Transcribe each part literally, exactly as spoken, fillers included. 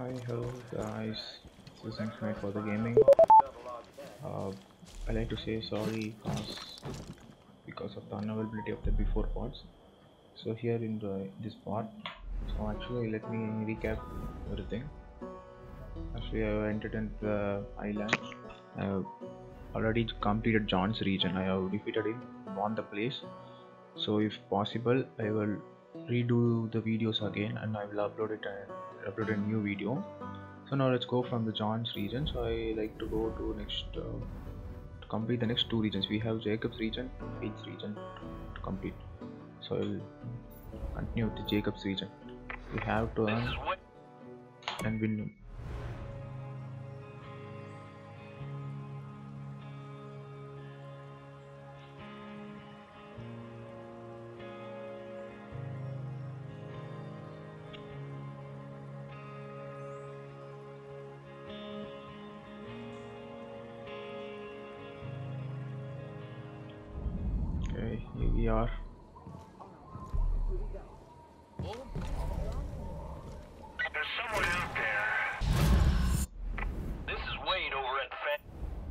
Hi, hello guys. This is Night for the gaming. Uh, I like to say sorry because because of the unavailability of the before parts. So here in the this part, so actually let me recap everything. Actually, I have entered into the island. I have already completed John's region. I have defeated him, won the place. So if possible, I will redo the videos again and I will upload it and upload a new video. So now let's go from the John's region. So I like to go to next uh, to complete the next two regions. We have Jacob's region, Faith's region to complete. So I'll continue with the Jacob's region. We have to earn and win. Okay, here we are. There's someone out there. This is Wade over at the fan.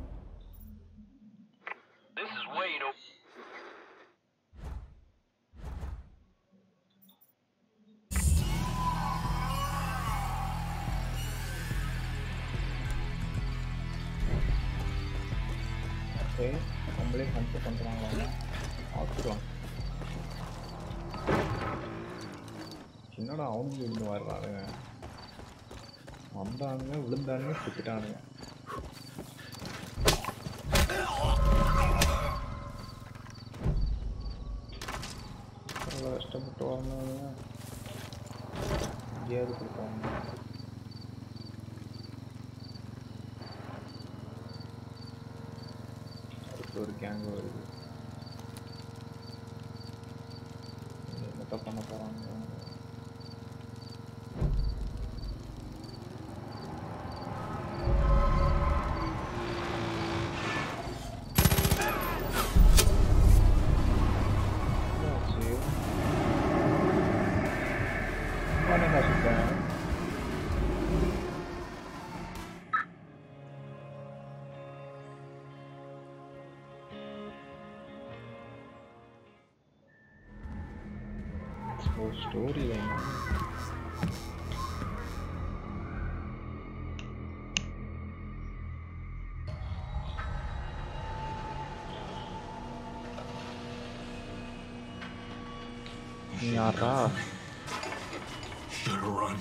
This is Wade over. Okay, நம்மளே hunt பண்றாங்க. ஆத்துறோம். என்னடா அவனுங்க இருந்து வர்றானுங்க. வந்தானுங்க விழுந்தானுங்க சுத்திட்டானுங்க. அவ்வளோ கஷ்டப்பட்டு வந்தானுங்க. எங்கேயாவது கொடுப்பாங்க. அடுத்து ஒரு கேங் வருது. என்னத்த பண்ண போறாங்க? Story line. Yara. Should run.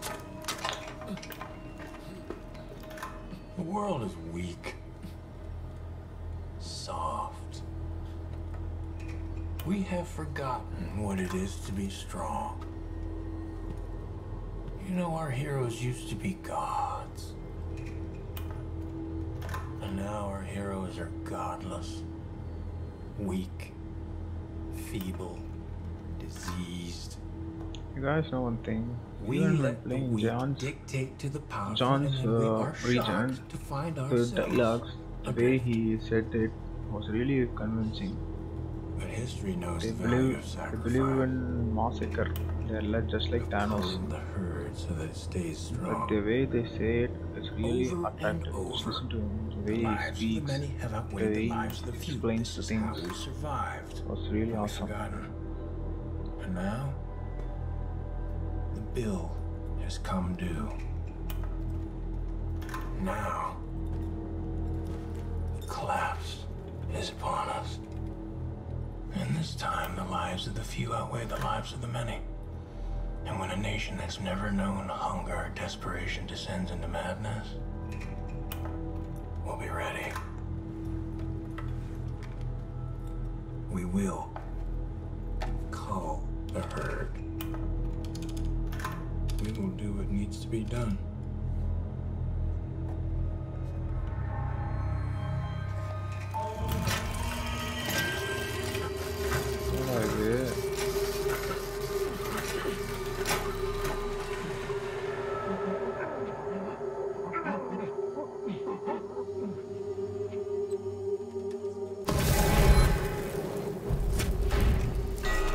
The world is weak, soft. We have forgotten what it is to be strong. You know, our heroes used to be gods. And now our heroes are godless, weak, feeble, diseased. You guys know one thing. We Even let the playing weak John's dictate to the powerful, John's and then we uh, are region, shocked to find the ourselves dialogues, the way he said it was really convincing. But history knows They the value believe, of they sacrifice. believe in massacre. They're like, just like Thanos. Cull the herd so that it stays But strong. the way they say it, it's really Over attractive. and Just over, listen to him. The the way he lives of the speaks, many have the outweighed way the lives of the he few. explains This the is how things we survived. was really We've awesome. forgotten. And now, the bill has come due. Now, the collapse is upon us. And this time, the lives of the few outweigh the lives of the many. And when a nation that's never known hunger or desperation descends into madness, we'll be ready. We will cull the herd. We will do what needs to be done.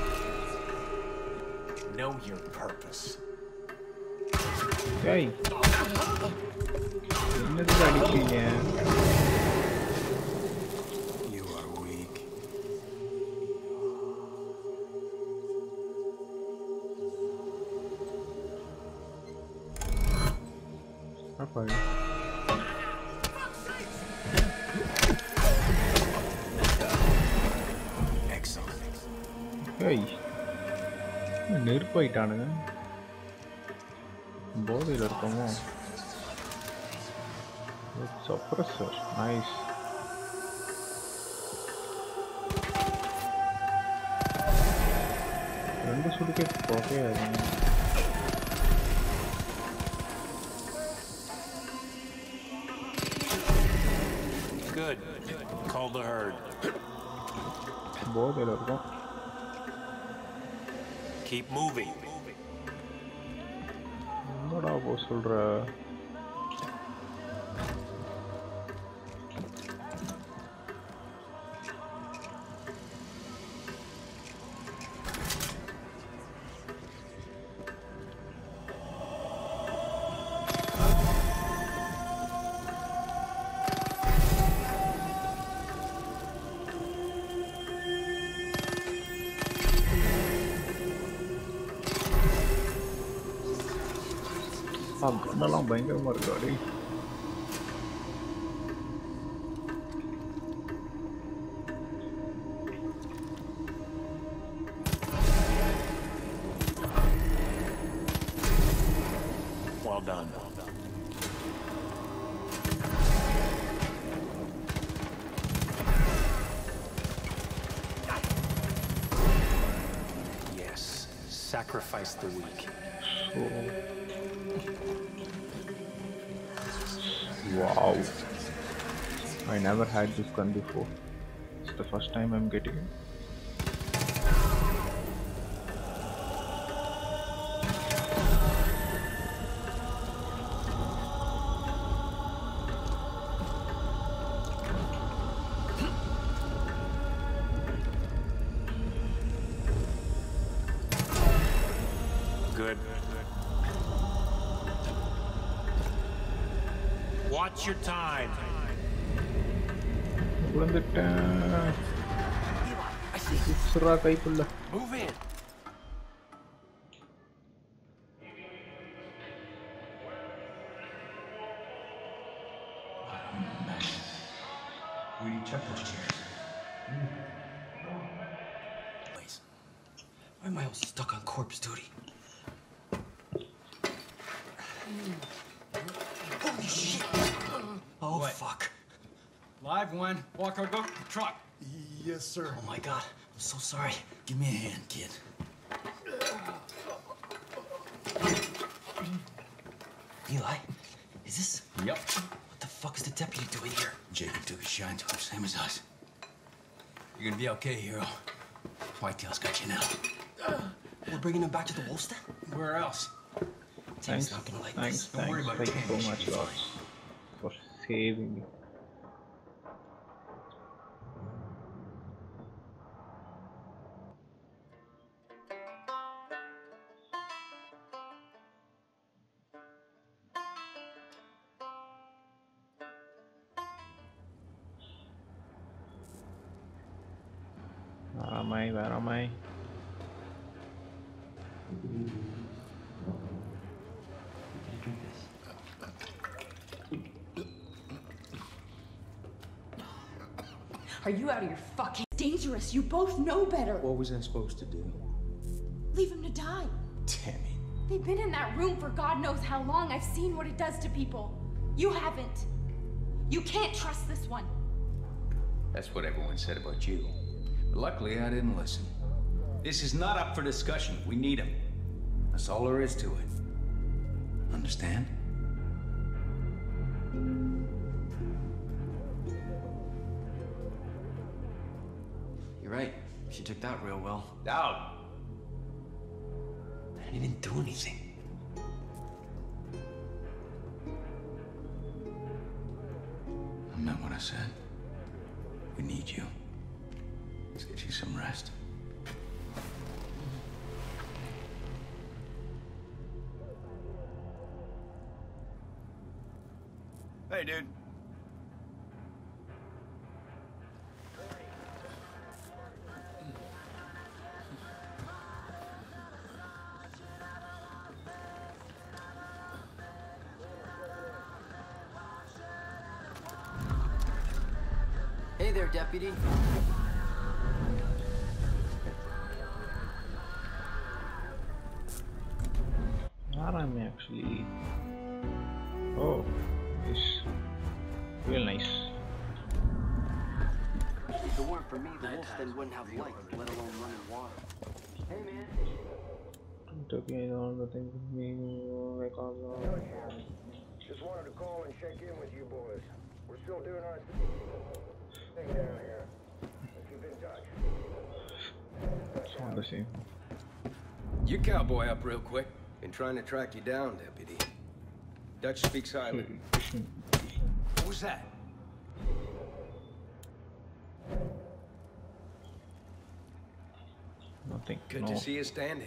Know your purpose. Hey. அடிக்கிறீங்க? You are weak. அப்பா. Excellent. ஏய். நெருப்பாயிட்டானுங்க. போதையில் இருக்கோமோ? Suppressor. Nice. ரெண்டு சுடுக்கே போகையாதுங்க. Good. Call the herd. போதையில் இருக்கோம். Keep moving. என்னடா போ சொல்ற? கண்ணெல்லாம் பயங்கரமா இருக்காடி. Well done. Yes, sacrifice the weak. So, wow, I never had this gun before. It's the first time I'm getting it. Good. Watch your time. விழுந்துட்டேன். சுறா கைக்குள்ள. Move in. We check those chairs. Please. Why am I also stuck on corpse duty? Holy shit! Oh, What? fuck. Live one. Walker, go. Truck. Yes, sir. Oh my god. I'm so sorry. Give me a hand, kid. Eli, is this... Yep. What the fuck is the deputy doing here? Jacob took a shine to him, same as us. You're gonna be okay, hero. Whitetail's got you now. We're bringing him back to the wolf's den? Where else? Thanks, Tim's not gonna like thanks, this. Don't worry thanks, about thank you Tim. so much, She'll be Ross, for saving me. Where am I? Where am I? Are you out of your fucking... It's dangerous. You both know better. What was I supposed to do? Leave him to die. Tammy. They've been in that room for God knows how long. I've seen what it does to people. You haven't. You can't trust this one. That's what everyone said about you. But luckily, I didn't listen. This is not up for discussion. We need him. That's all there is to it. Understand? You're right. She took that real well. Out! I didn't even do anything. I meant what I said. We need you. Let's get you some rest. Hey, dude. Hey there, deputy. Where am I actually? Oh, it's real nice. If it weren't for me, the wolves then wouldn't have light, let alone running water. Hey, man. Talking on the thing with me because of... Just wanted to call and check in with you boys. We're still doing our thing down here. Keep in touch. It's all the same. You cowboy up real quick. Been trying to track you down, deputy. Dutch speaks highly. What was that? Nothing. Good no. to see you standing.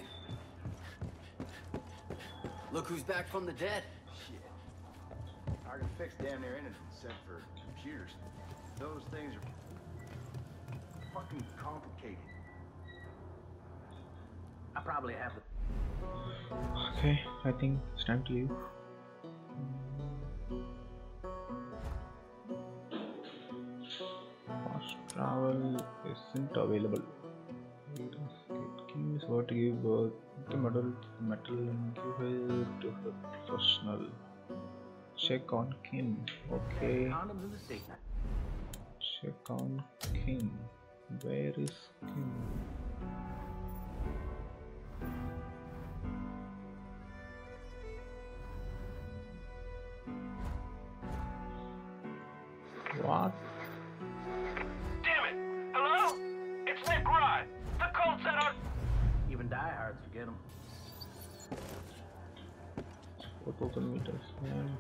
Look who's back from the dead. Shit. I can fix damn near anything except for computers. Those things are fucking complicated. I probably have the... Okay, I think it's time to leave. Fast travel isn't available. Keys what to give birth to metal, metal and give it to her professional. Check on Kim. Okay. Check on Kim. Where is Kim? What? Damn it! Hello? It's Nick Rye. The Colts that are... Even diehards forget them. four thousand meters. Man.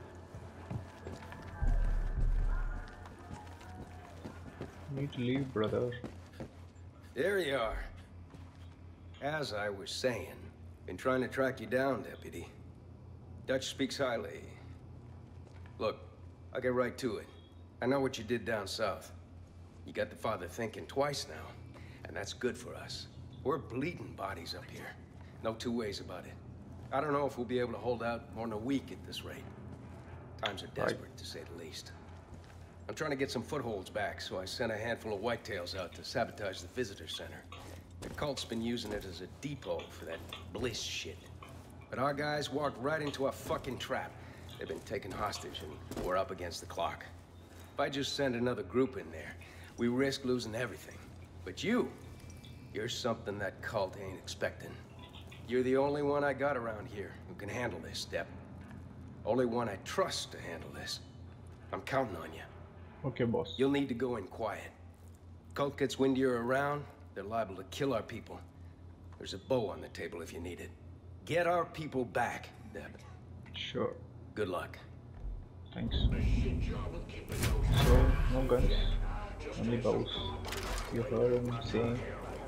Need to leave, brother. There you are. As I was saying, been trying to track you down, deputy. Dutch speaks highly. Look, I'll get right to it. I know what you did down south. You got the father thinking twice now, and that's good for us. We're bleeding bodies up here. No two ways about it. I don't know if we'll be able to hold out more than a week at this rate. Times are desperate, right, to say the least. I'm trying to get some footholds back, so I sent a handful of whitetails out to sabotage the visitor center. The cult's been using it as a depot for that bliss shit. But our guys walked right into a fucking trap. They've been taken hostage, and we're up against the clock. If I just send another group in there, we risk losing everything. But you, you're something that cult ain't expecting. You're the only one I got around here who can handle this, Step. Only one I trust to handle this. I'm counting on you. Okay, boss. You'll need to go in quiet. Cult gets wind you're around, they're liable to kill our people. There's a bow on the table if you need it. Get our people back, Deb. Sure. Good luck. Thanks. So, no guns, only bows. You heard him saying.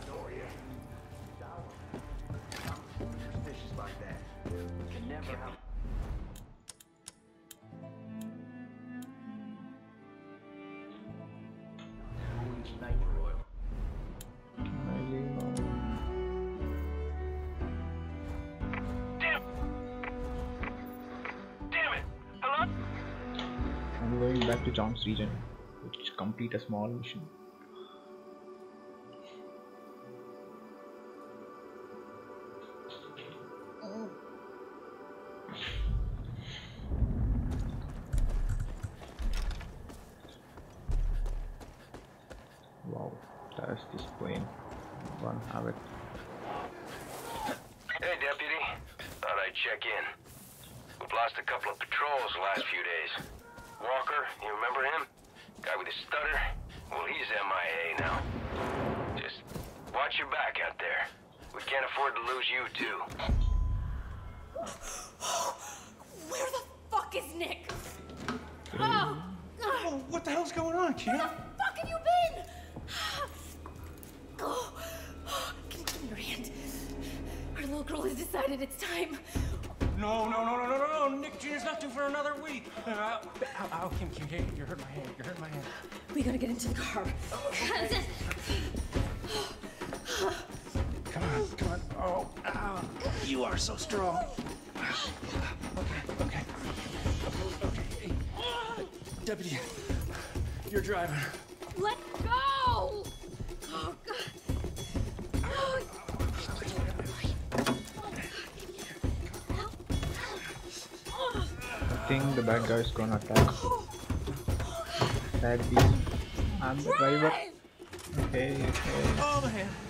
Superstitious like that. Can never have... Sniper oil. Can I leave now? Damn! Damn it! Hello? I'm going back to John's region, which complete a small mission. Wow, that's this plane. One have it. Hey, deputy. Thought I'd check in. We've lost a couple of patrols the last few days. Walker, you remember him? Guy with the stutter? Well, he's M I A now. Just watch your back out there. We can't afford to lose you, too. Where the fuck is Nick? Oh! Oh, what the hell's going on, kid? Where the fuck have you been? Oh, oh, give, give me your hand. Our little girl has decided it's time. No, no, no, no, no, no, no. Nick Junior's not due for another week. Uh, ow, ow, ow, Kim, Kim, hey, you hurt my hand. You hurt my hand. We gotta get into the car. Okay. Come on, come on. Oh, ow. You are so strong. Okay, okay. Okay, hey. Deputy, you're driving. Let go! Oh, God. Oh. I think the bad guy's gonna attack. Attack me. I'm the driver. Okay, okay. Oh, my hand.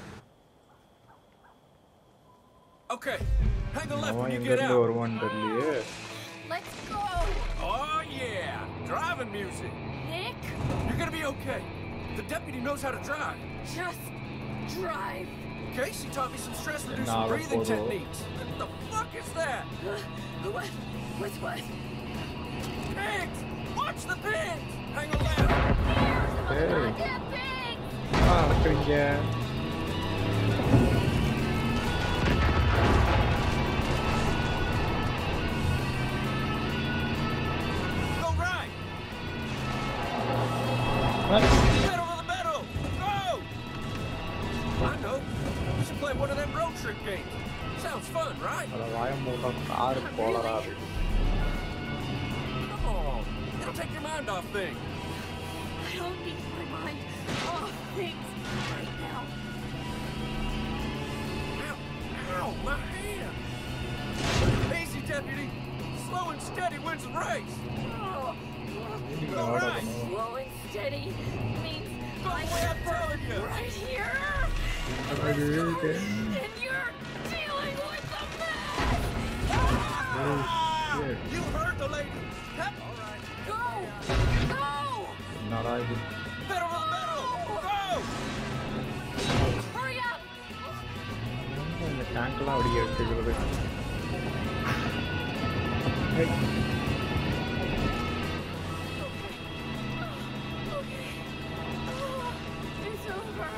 Okay, hang a left when you get out. Let's go! Oh, yeah. Driving music. Nick? You're gonna be okay. The deputy knows how to drive. Just drive. Casey taught me some stress-reducing Nah, breathing photo. techniques. What the fuck is that? Uh, what? What's what? Pigs! Watch the pigs! Hang a left. Hey. Goddamn pigs! Ah, cringe. Go right! What? Pedal to the metal! Go! I know. We should play one of them road trip games. Sounds fun, right? Kalau saya mau ke car Colorado. Come on. It'll take your mind off things. I don't need my mind off things right now. Ow! Ow! My hand! Easy, deputy. Slow and steady wins the race. Oh. All right. Slow and steady means Go I away, I'm telling you. right here. Okay. And you're dealing with the mess. Ah! shit. You heard the lady. Yep. All right. Go! Go! Not I did. Pedal to the metal. Go! Hurry up! இந்த டேங்க்லாம் அப்படியே எடுத்துக்கிறது. Hey. Okay. Oh, it's over.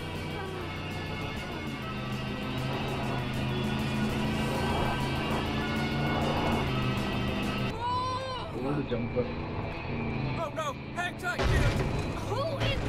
Oh, the jumper. Oh no! Hang tight, kid. Who is...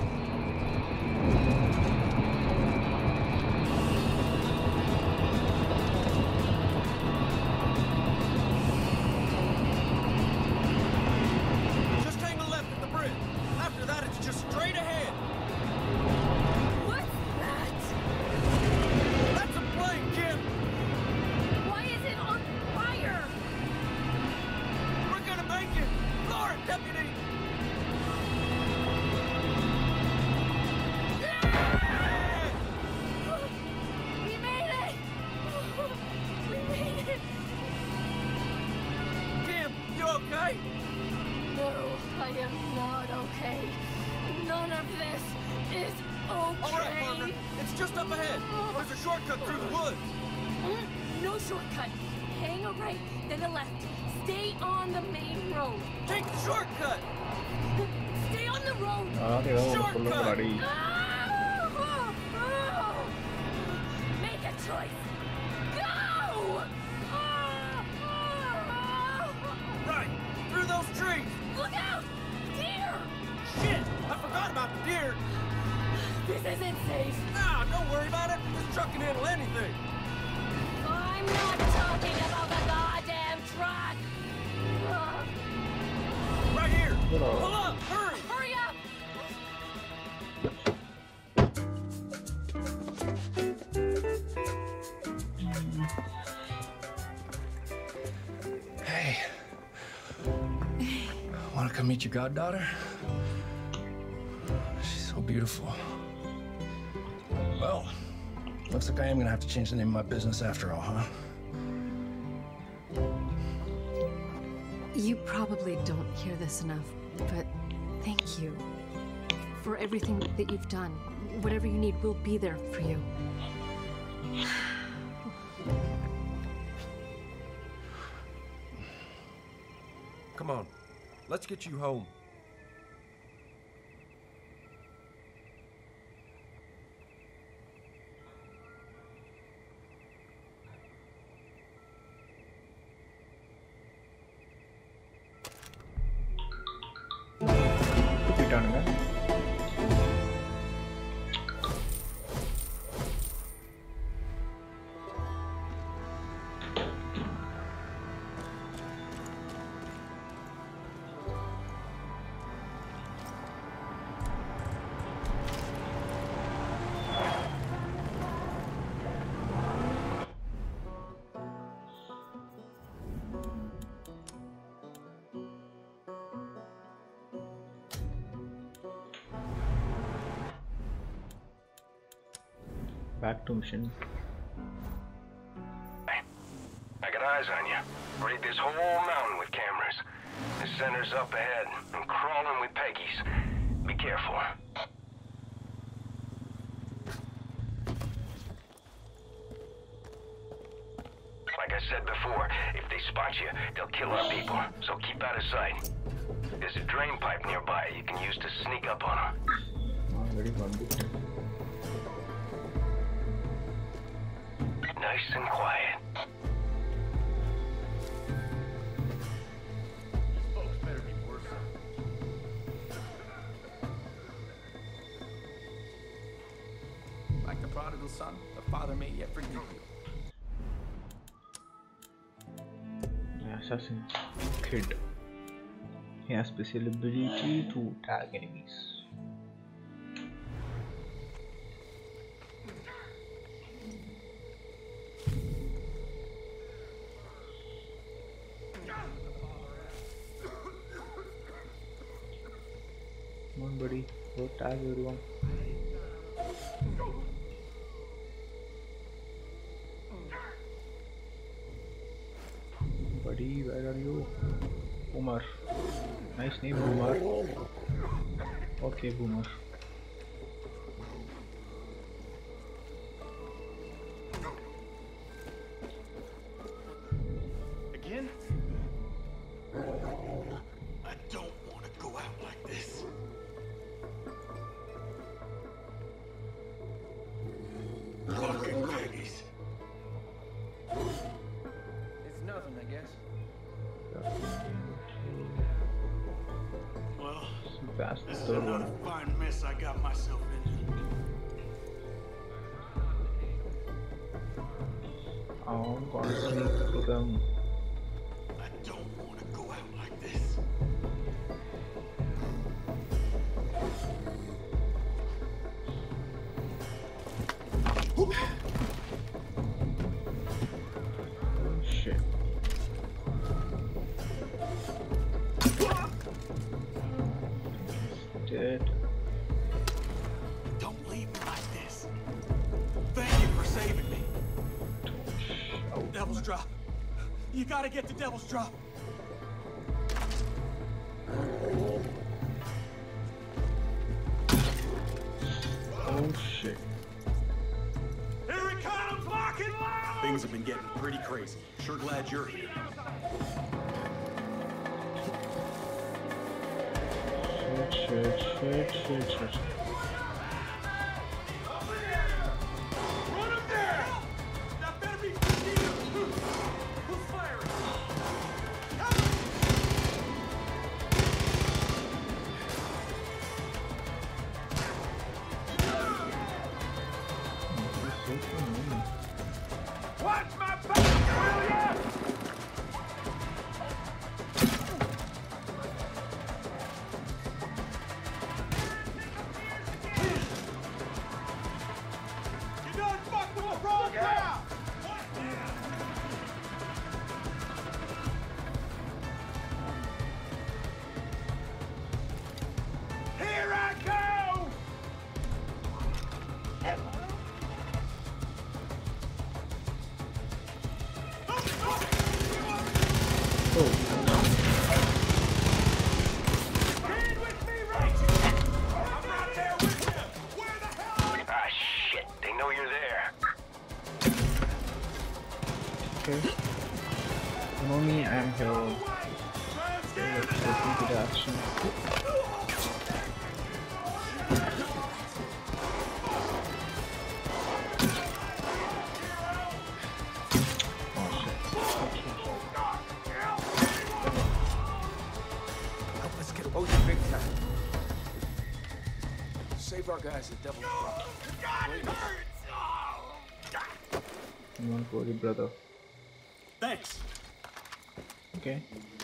Just hang a left at the bridge. After that, it's just straight ahead. What's that? That's a plane, Kim. Why is it on fire? We're gonna make it. Floor it, deputy. Yeah! We made it! We made it! Kim, you okay? No, I am not okay. None of this is okay. All right, partner. It's just up ahead. There's a shortcut through the woods. Mm, No shortcut. Hang a right, then a left. Stay on the main road. Take the shortcut. Stay on the road. அதாவது ஏதோ ஒரு சொல்லுங்க அடி. Oh, oh. Make a choice. Go! Oh, oh. Right, through those trees. Look out! Deer! Shit, I forgot about the deer. This isn't safe. Nah, don't worry about it. This truck can handle anything. I'm not talking about the goddamn truck. Ugh. Right here. Hello. Pull up, hurry. Hurry up! Hey. Want to come meet your goddaughter? She's so beautiful. Well, looks like I am gonna have to change the name of my business after all, huh? You probably don't hear this enough, but thank you for everything that you've done. Whatever you need, we'll be there for you. Come on, let's get you home. ஆயிட்டானுங்க. Back to mission. I got eyes on you. Raid this whole mountain with cameras. The center's up ahead. I'm crawling with Peggy's. Be careful. Like I said before, if they spot you, they'll kill our people. So keep out of sight. There's a drain pipe nearby you can use to sneak up on them. Oh, very good. Nice and quiet. These folks better be worse. Like the prodigal son, the father may yet forgive you. The assassin's kid. He has special ability to tag enemies. Come on, buddy. Go tag everyone. Buddy, where are you? Boomer. Nice name, Boomer. Okay, Boomer. Again? I don't want to go out like this. Fucking Peggy's. It's nothing, I guess. Well, That's the this is third another one. fine mess I got myself into. I'm gonna sneak to them. I don't want to go out like this. Oh shit. He's dead. Don't leave me like this. Thank you for saving me. Devil's Drop. You gotta get to Devil's Drop. Oh shit. Here it comes, lock and load! Things have been getting pretty crazy. Sure glad you're here. Shit, shit, shit, shit, shit. Run him down! That better be you! Who's firing? Watch my back, will ya? You done fucked with the wrong crowd! Here I go! Stand with me, Rachel! I'm right there with you! Where the hell are you? Ah, shit. They know you're there. Okay. You know me, I'm here. Let's get into the action. Oh, you big time. Save our guys at Devil's Drop. I'm not worried, brother. Thanks. Okay.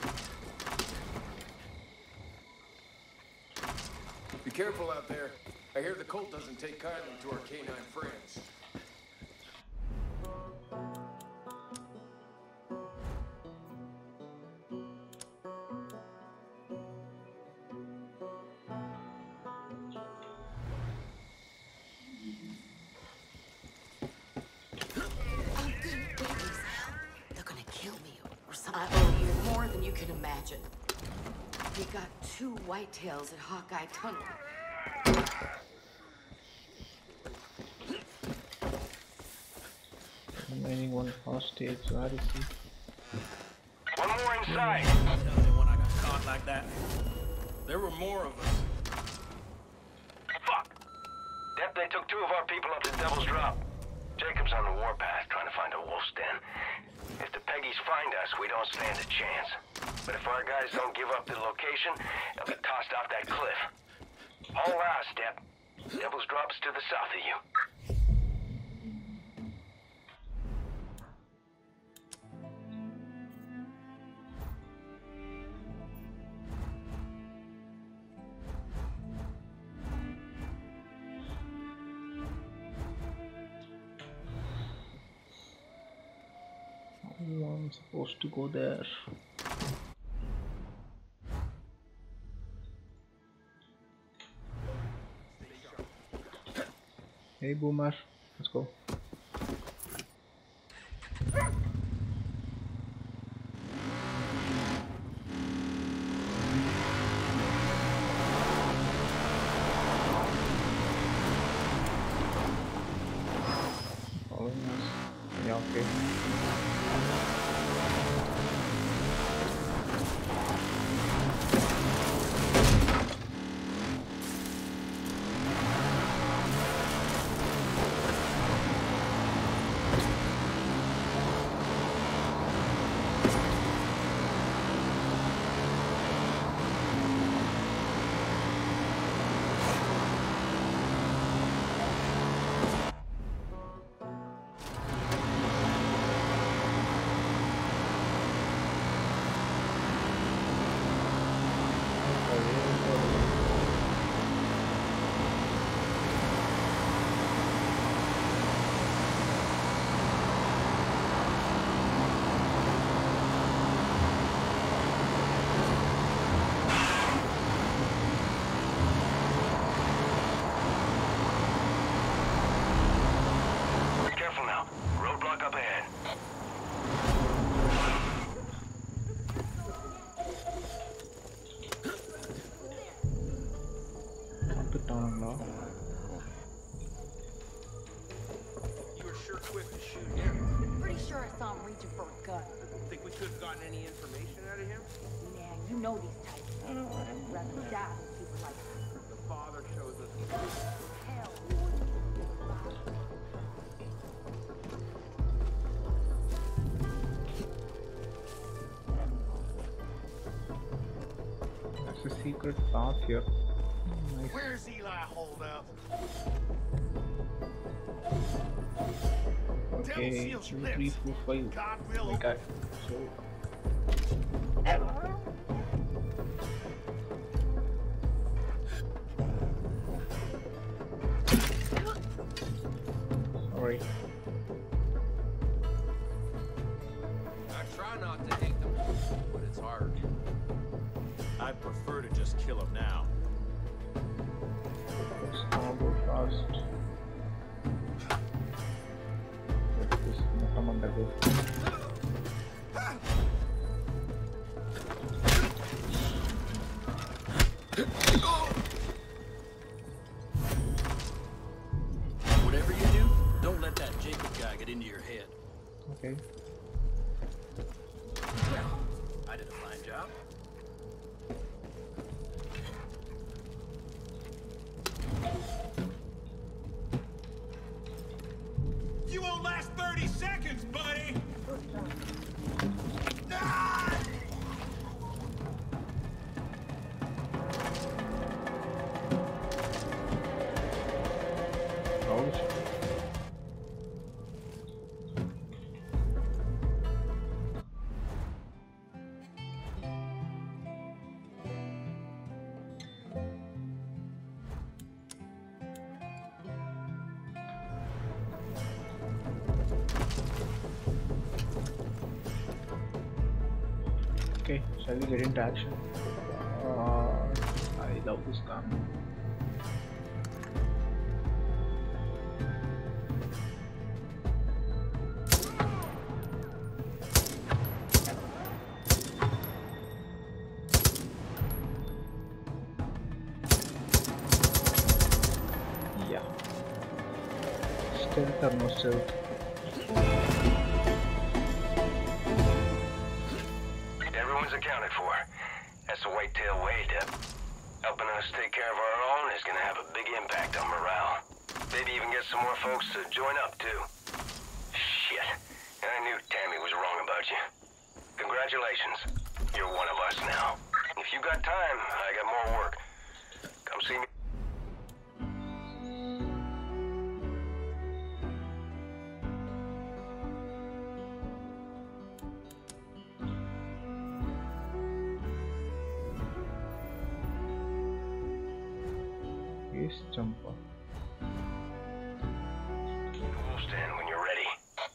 Be careful out there. I hear the cult doesn't take kindly to our canine friends. They're gonna kill me or something. I owe you more than you can imagine. We got two whitetails at Hawkeye Tunnel. Remaining one hostage. Where is he? One more inside. Tell me when I got caught like that. There were more of us. Fuck. Dep, they took two of our people up to Devil's Drop. Jacob's on the warpath trying to find a wolf's den. If the Peggies find us, we don't stand a chance. But if our guys don't give up the location, they'll be tossed off that cliff. All rise, Dep. Devil's Drop's to the south of you. I'm supposed to go there. Hey Boomer, let's go. Following us. Yeah, okay. You know these types. I don't want to rather die with people like that. The father shows us. Hell. That's a secret path here. Nice. Where's Eli holed up? Okay, two, three, four, five. God will. Oh my God. So. Sorry. I try not to hate them, but it's hard. I prefer to just kill him now. Let's now go fast. Let this come on the go. Whatever you do, don't let that Jacob guy get into your head. Okay. Well, I did a fine job. You won't last thirty seconds, buddy! mission. Okay, shall we get into action? Uh, I love this gun. Yeah. Stealth or no stealth? Accounted for. That's the Whitetail way, Deb. Helping us take care of our own is gonna have a big impact on morale. Maybe even get some more folks to join up, too. Shit. I knew Tammy was wrong about you. Congratulations. You're one of us now. If you got time, I got more work. Come see me. Jumper. We'll stand when you're ready.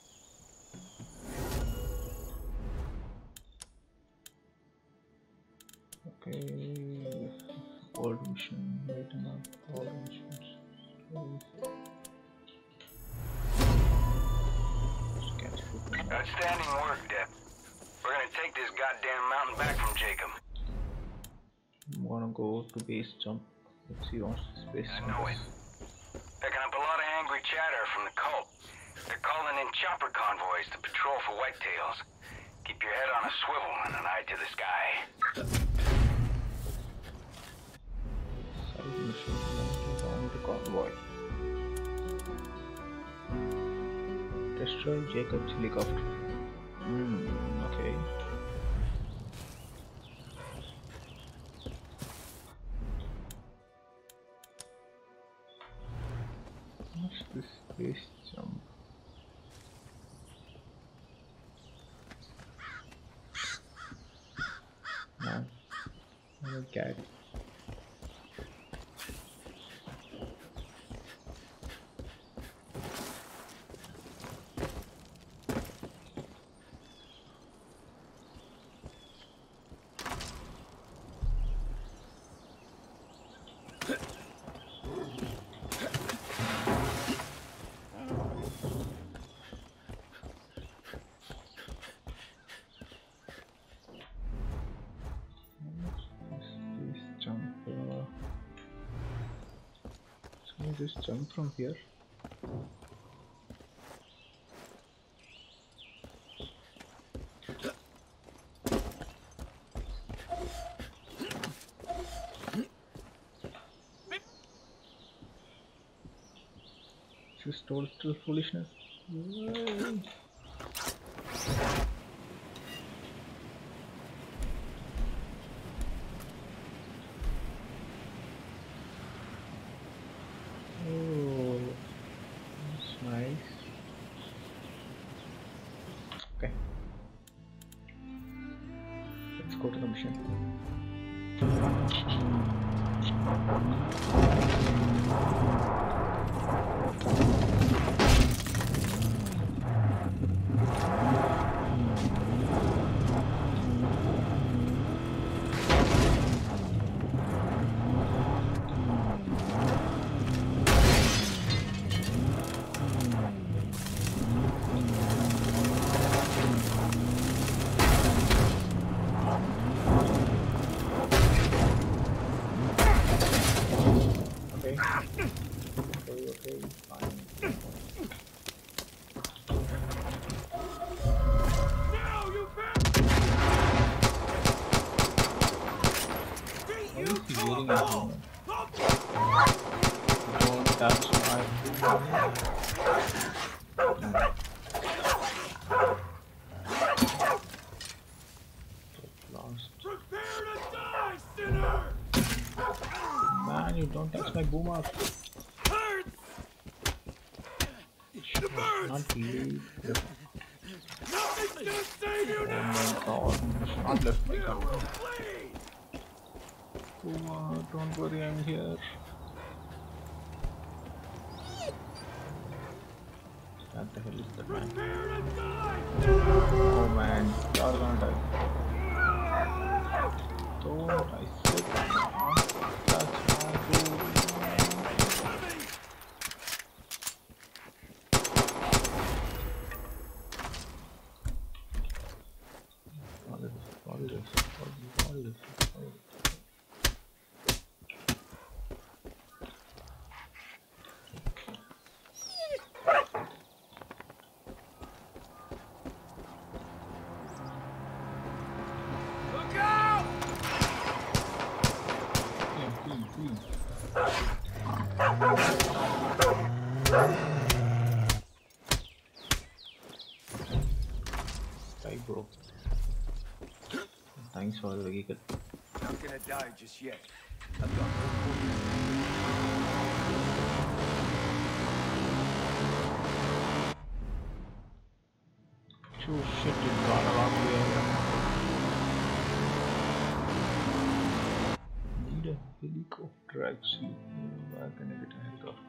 Okay. Old mission. Wait a minute. Old missions. Outstanding work, Deb. We're gonna take this goddamn mountain back from Jacob. I'm gonna go to base jump. Let's see what's this base I know it. Picking up a lot of angry chatter from the cult. They're calling in chopper convoys to patrol for whitetails. Keep your head on a swivel and an eye to the sky. Side mission on the convoy. Destroy Jacob's helicopter. Hmm, okay. What's this base jump? Man, I'm a cat. Just jump from here. This is total foolishness. Yay. Go to the mission. Man, you don't touch my boom up. Not leave. Oh my god, not left my gun. Oh, don't worry, I'm here. What the hell is that, man? Oh man, you're gonna die. Don't I said not touch my dude. What is this? What is this? What is this? Sky bro. Thanks for the vehicle. Not gonna die just yet. Oh shit, it got around here. Need a helicopter actually. Where can I get a helicopter?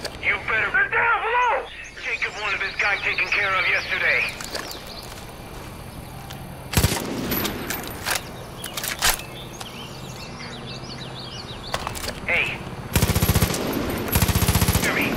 You better... They're down below! Jacob wanted this guy taken care of yesterday. Hey. Hear me.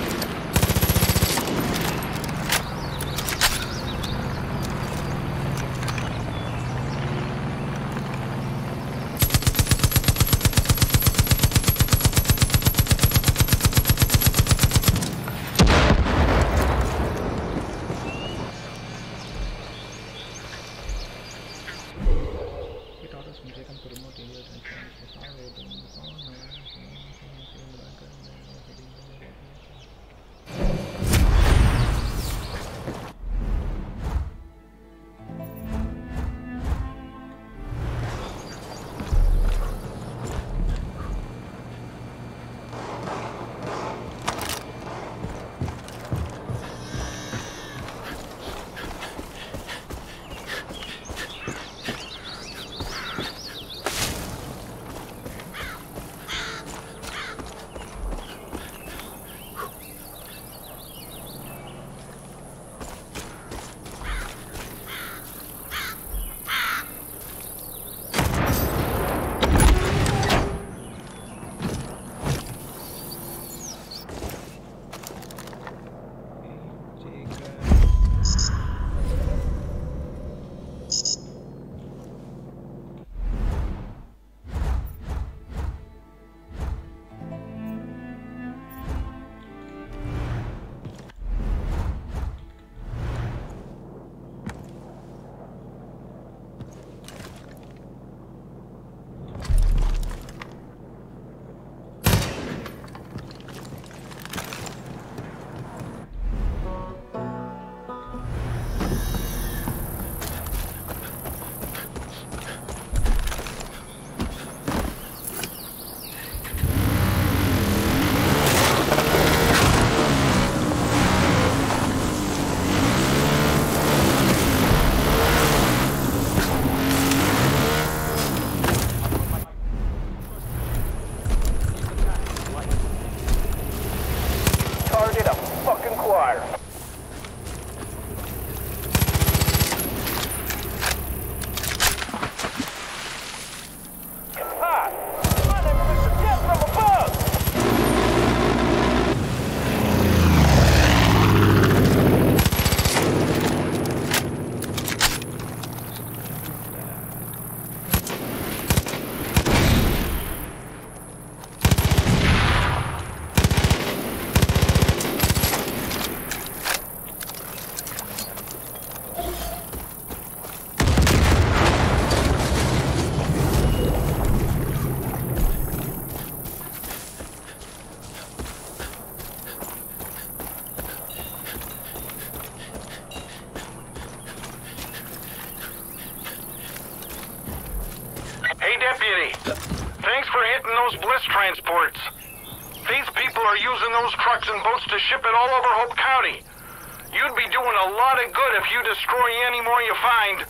Transports. These people are using those trucks and boats to ship it all over Hope County. You'd be doing a lot of good if you destroy any more you find.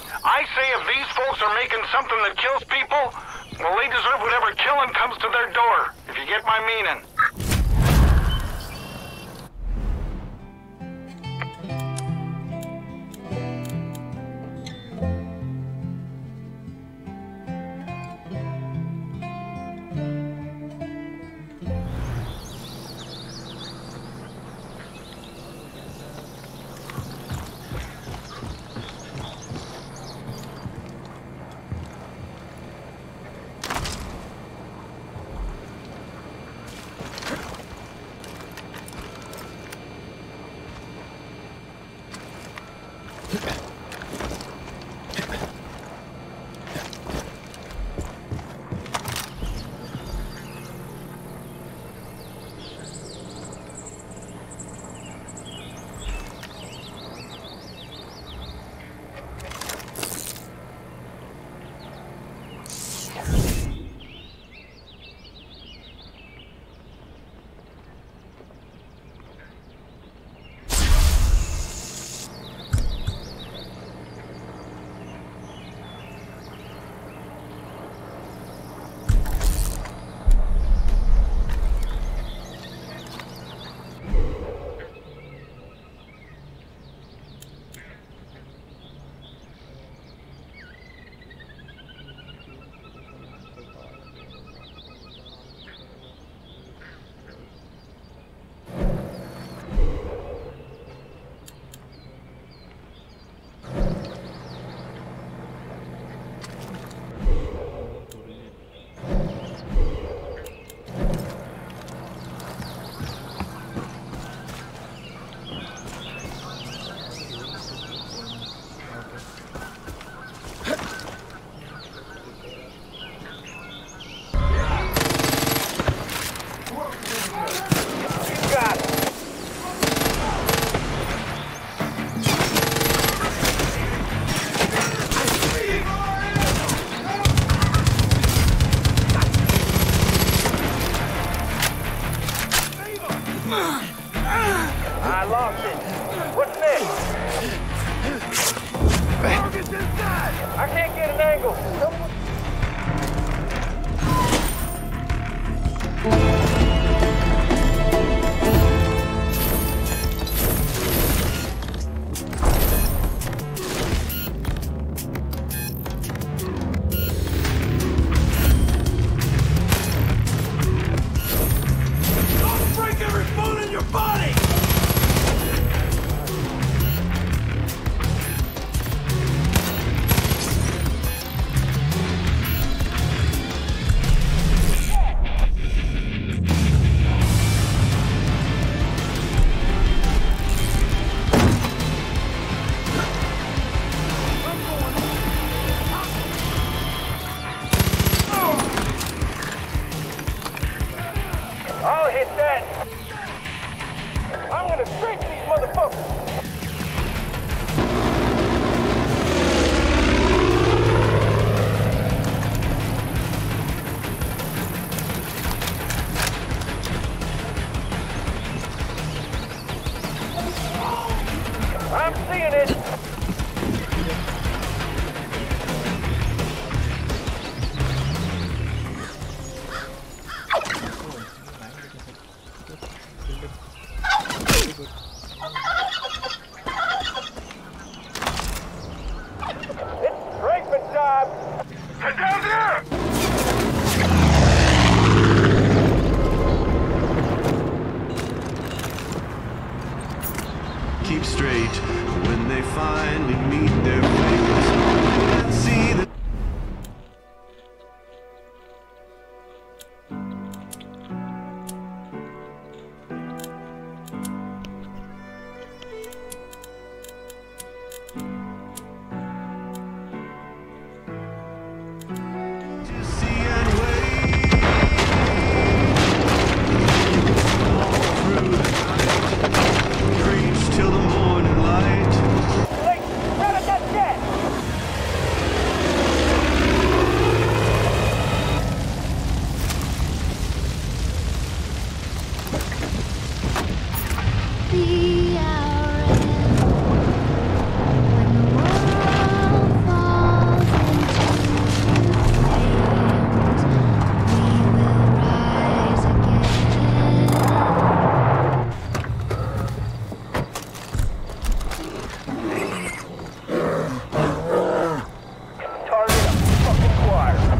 I say if these folks are making something that kills people, well, they deserve whatever killing comes to their door, if you get my meaning. I lost it. What's next? Target's inside! I can't get an angle. Don't break every bone in your body! I'll hit that. I'm gonna stretch these motherfuckers. I'm seeing it. It's strafing time. Get down there! Keep straight when they finally meet their fates and see the to see and wait all through the night, preach till the morning light. Hey, grab at that jet! The hour ends when the world falls into flames. We will rise again. Target a fucking choir.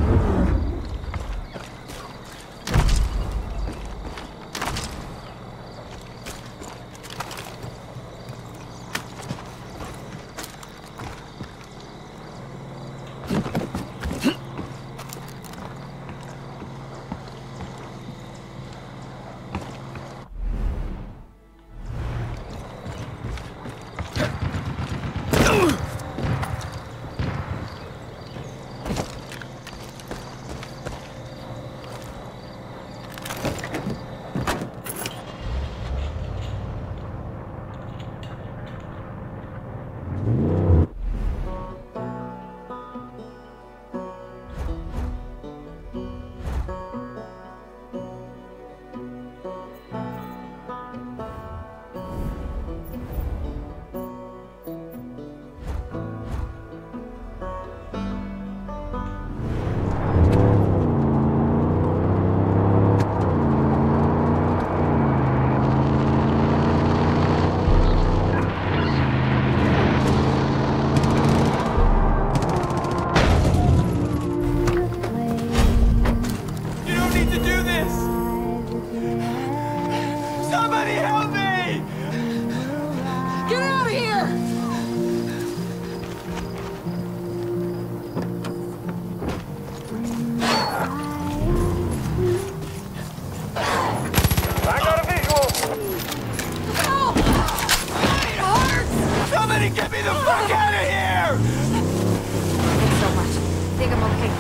You don't need to do this! Somebody help me! Get out of here! I got a visual. Help! It hurts! Somebody get me the fuck out of here! Thanks so much. I think I'm okay.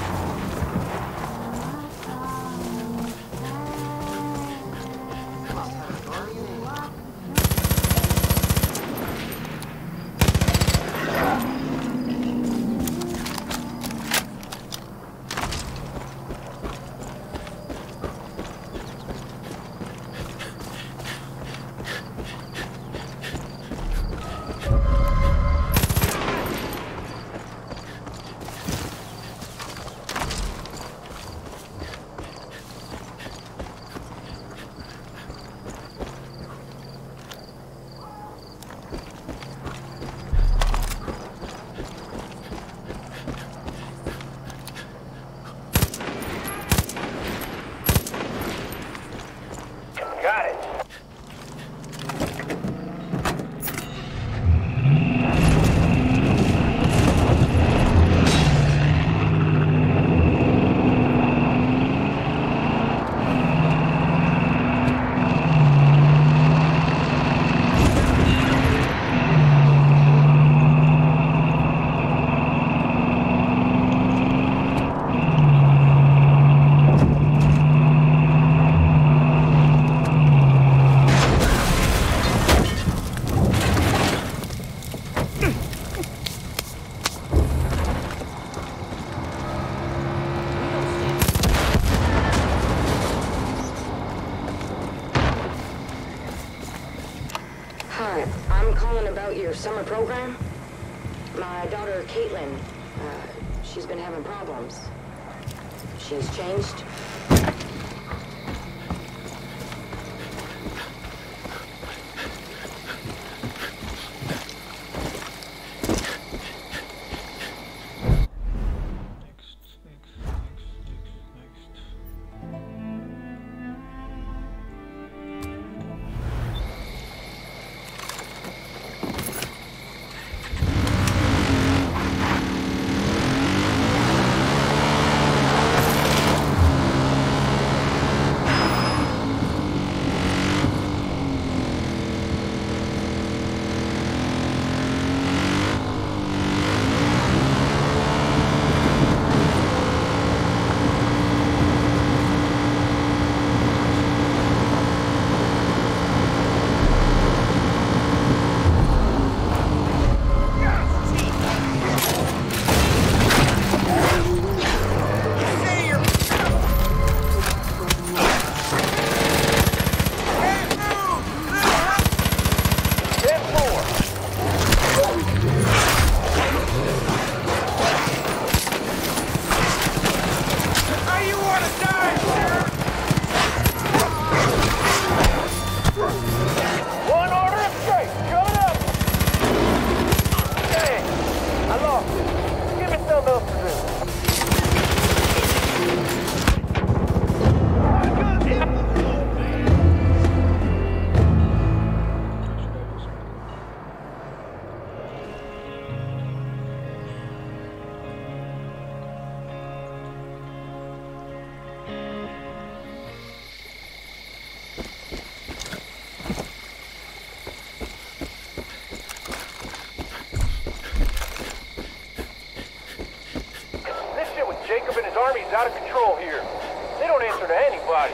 Hi, I'm calling about your summer program. My daughter, Caitlin, uh, she's been having problems. She's changed. Jacob and his army is out of control here. They don't answer to anybody.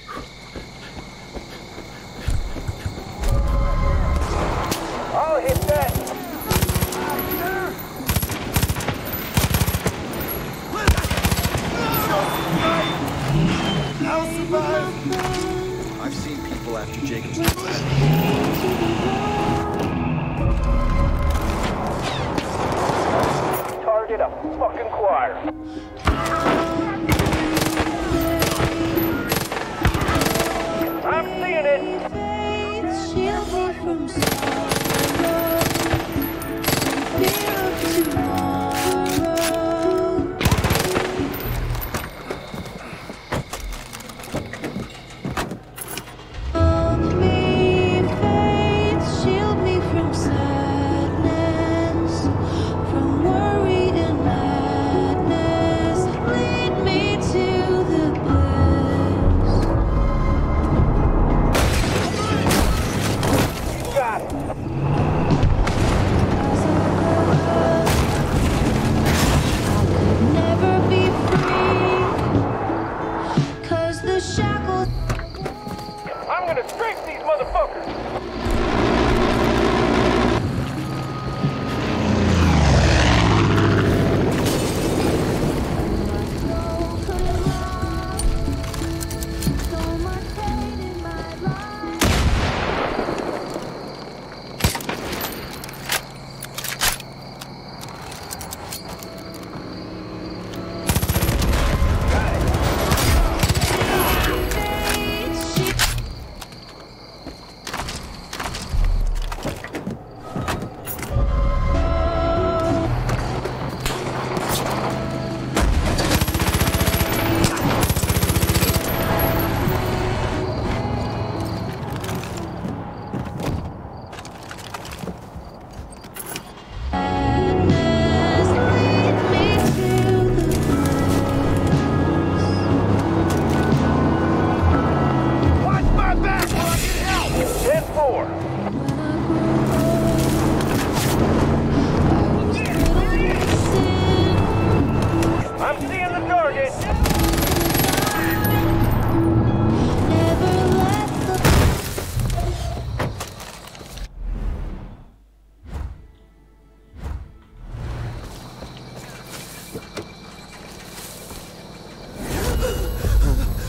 I'll hit that. I'll survive. I've seen people after Jacob's. Target a fucking choir. I'm seeing it. Shield me from sorrow, fear of tomorrow. Hold me, faith, shield me from sadness, from worry and madness. Lead me to the bliss. Got it. Never be free, 'cause the shackles. I'm gonna scrape these motherfuckers. So much pain in my life. Watch my back while I get help. ten four. I'm seeing the target.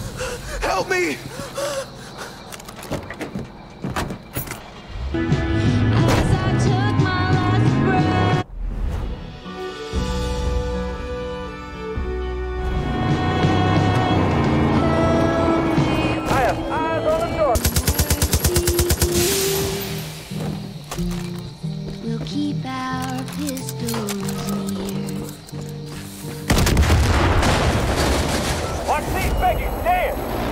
Help me! We'll keep our pistols near. Watch these Peggy! Damn!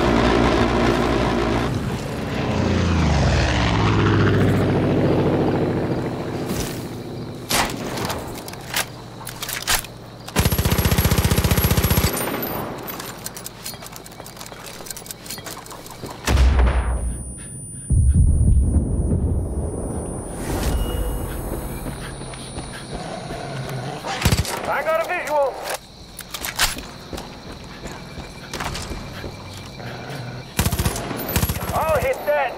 I got a visual! I'll hit that!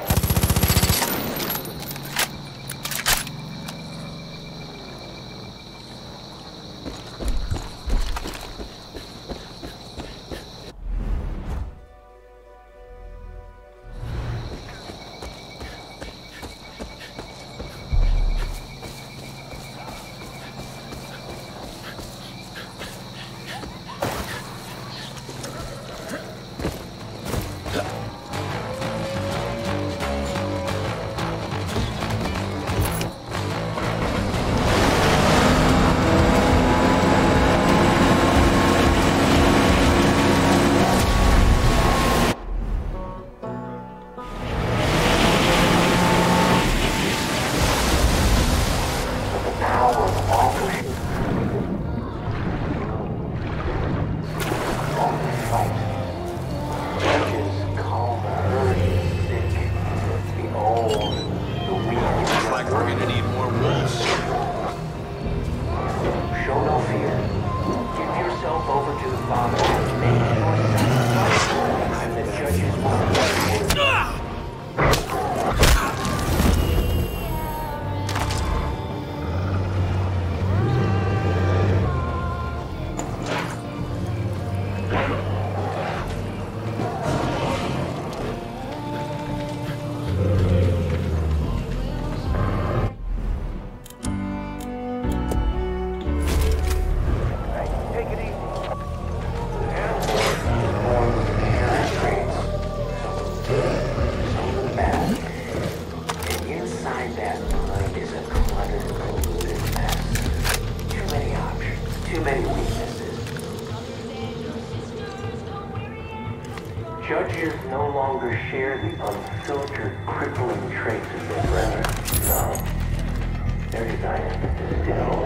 Judges no longer share the unfiltered, crippling traits of their brethren. No. Their desire is to distill.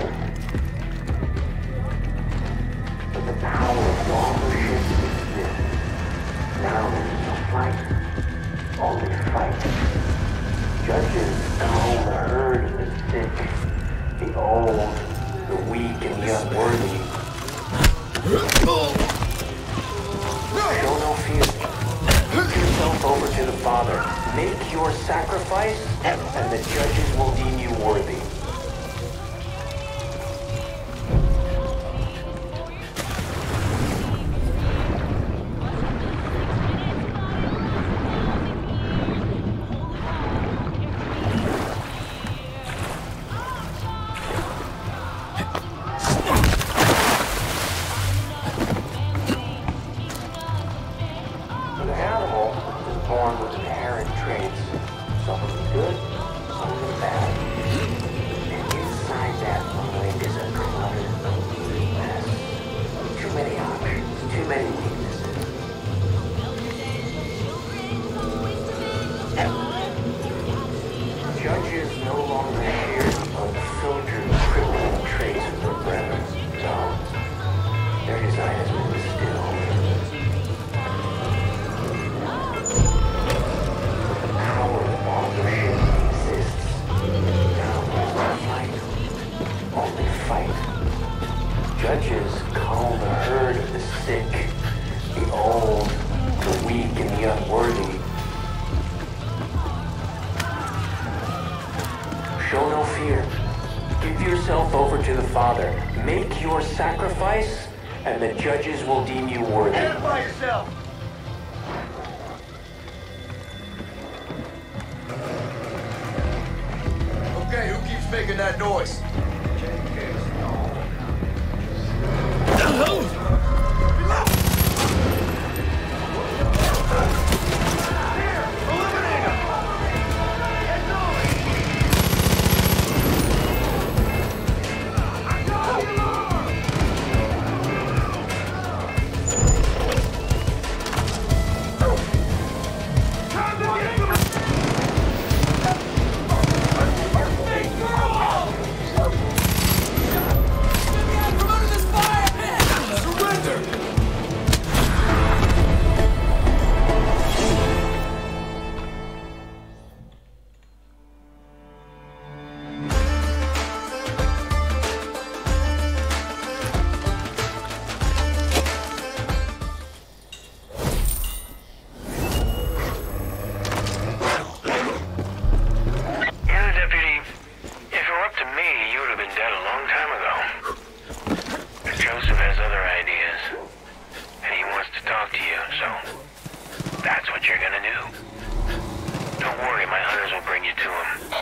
But the power of lawlessness exists. Now there is no fight. Only fight. Judges calm the herd of the sick, the old, the weak, and the unworthy. Show no fear. Give yourself over to the Father. Make your sacrifice, and the judges will deem you worthy. Judges calm the herd of the sick, the old, the weak, and the unworthy. Show no fear. Give yourself over to the Father. Make your sacrifice, and the judges will deem you worthy. Stand by yourself! Okay, who keeps making that noise? him.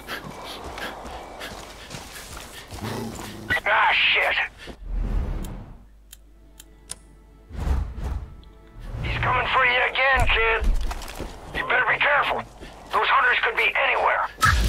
Ah, shit! He's coming for you again, kid. You better be careful. Those hunters could be anywhere.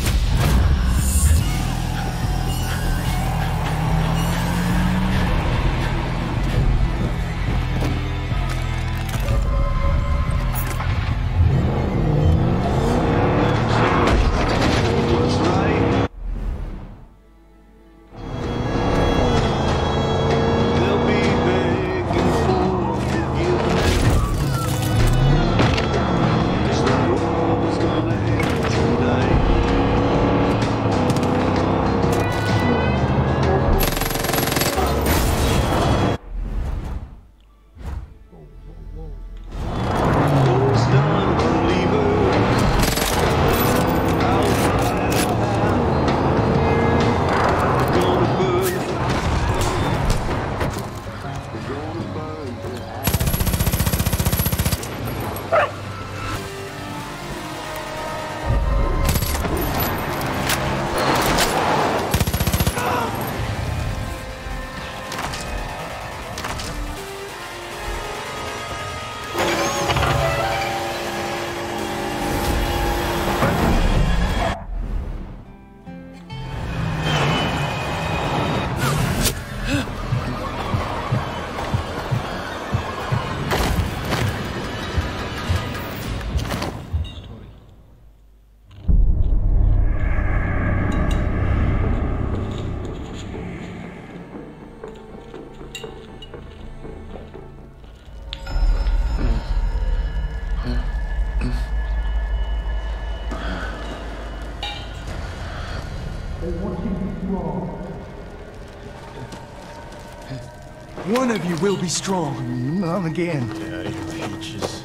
One of you will be strong. Not again. Get out of here, Peaches.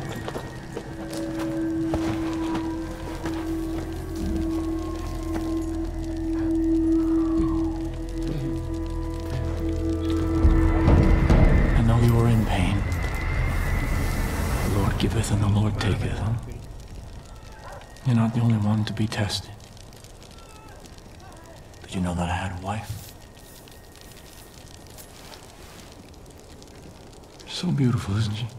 I know you are in pain. The Lord giveth and the Lord taketh. Huh? You're not the only one to be tested. Did you know that I had a wife? So beautiful, isn't she?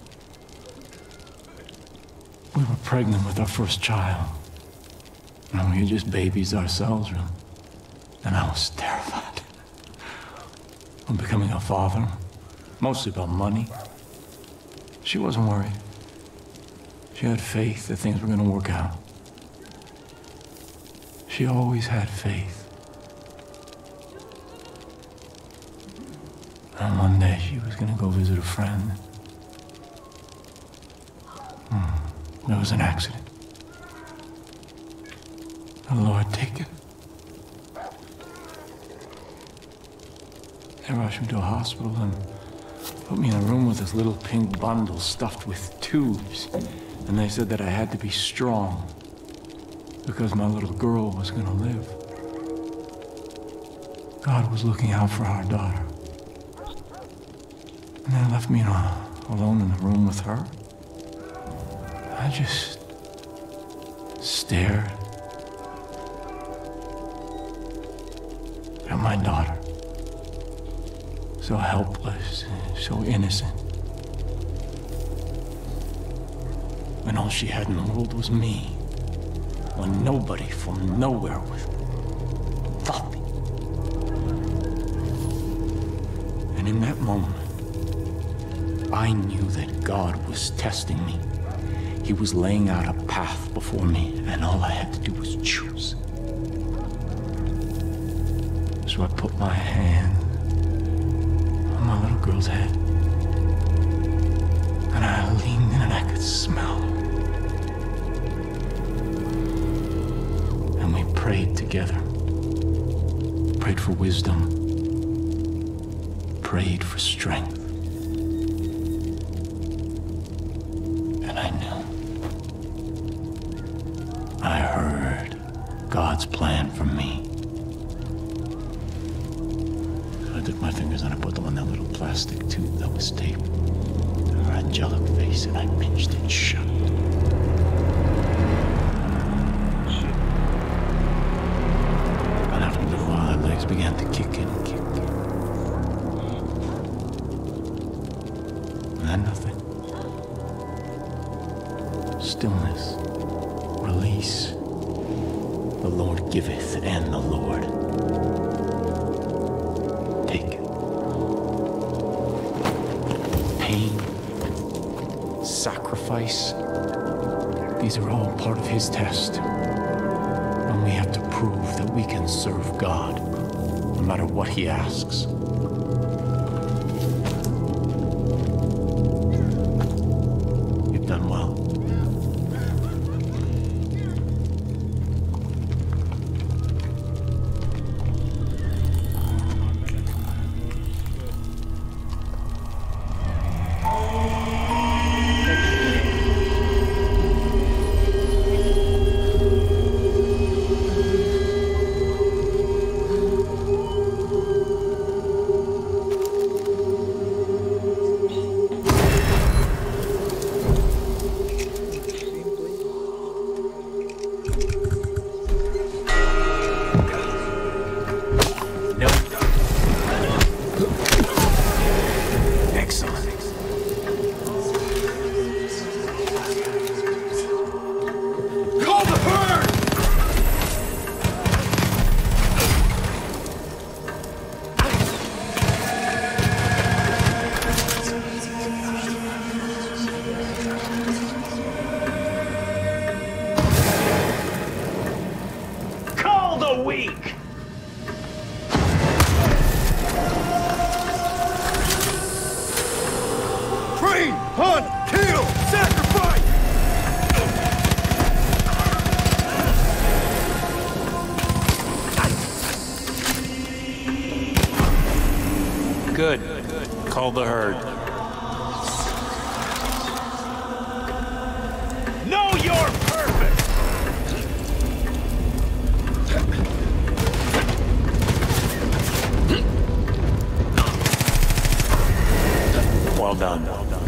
We were pregnant with our first child. And we were just babies ourselves, really. And I was terrified of becoming a father, mostly about money. She wasn't worried. She had faith that things were going to work out. She always had faith. And one day she was going to go visit a friend. Hmm. There was an accident. The Lord take it. They rushed me to a hospital and put me in a room with this little pink bundle stuffed with tubes. And they said that I had to be strong because my little girl was going to live. God was looking out for our daughter. And they left me in a, alone in the room with her. I just stared at my daughter. So helpless, so innocent. When all she had in the world was me. When nobody from nowhere was nothing. And in that moment, I knew that God was testing me. He was laying out a path before me, and all I had to do was choose. So I put my hand on my little girl's head, and I leaned in and I could smell her. And we prayed together. Prayed for wisdom. Prayed for strength. I heard God's plan for me. So I took my fingers and I put them on that little plastic tube that was taped to her angelic face, and I pinched it shut. began to kick in, kick in. And then nothing. Stillness. Release. The Lord giveth, and the Lord taketh. Pain, sacrifice, these are all part of his test. And we have to prove that we can serve God, no matter what he asks. You've done well. Good. Call the herd. No, you're perfect! Well done. Well done.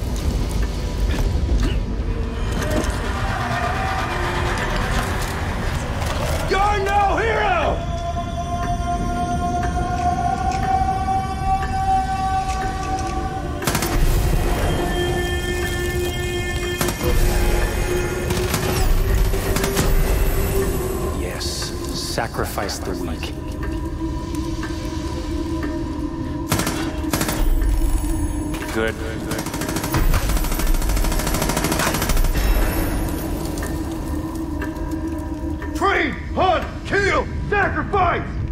You're no hero! Sacrifice the weak. Good. Train, hunt, kill, sacrifice!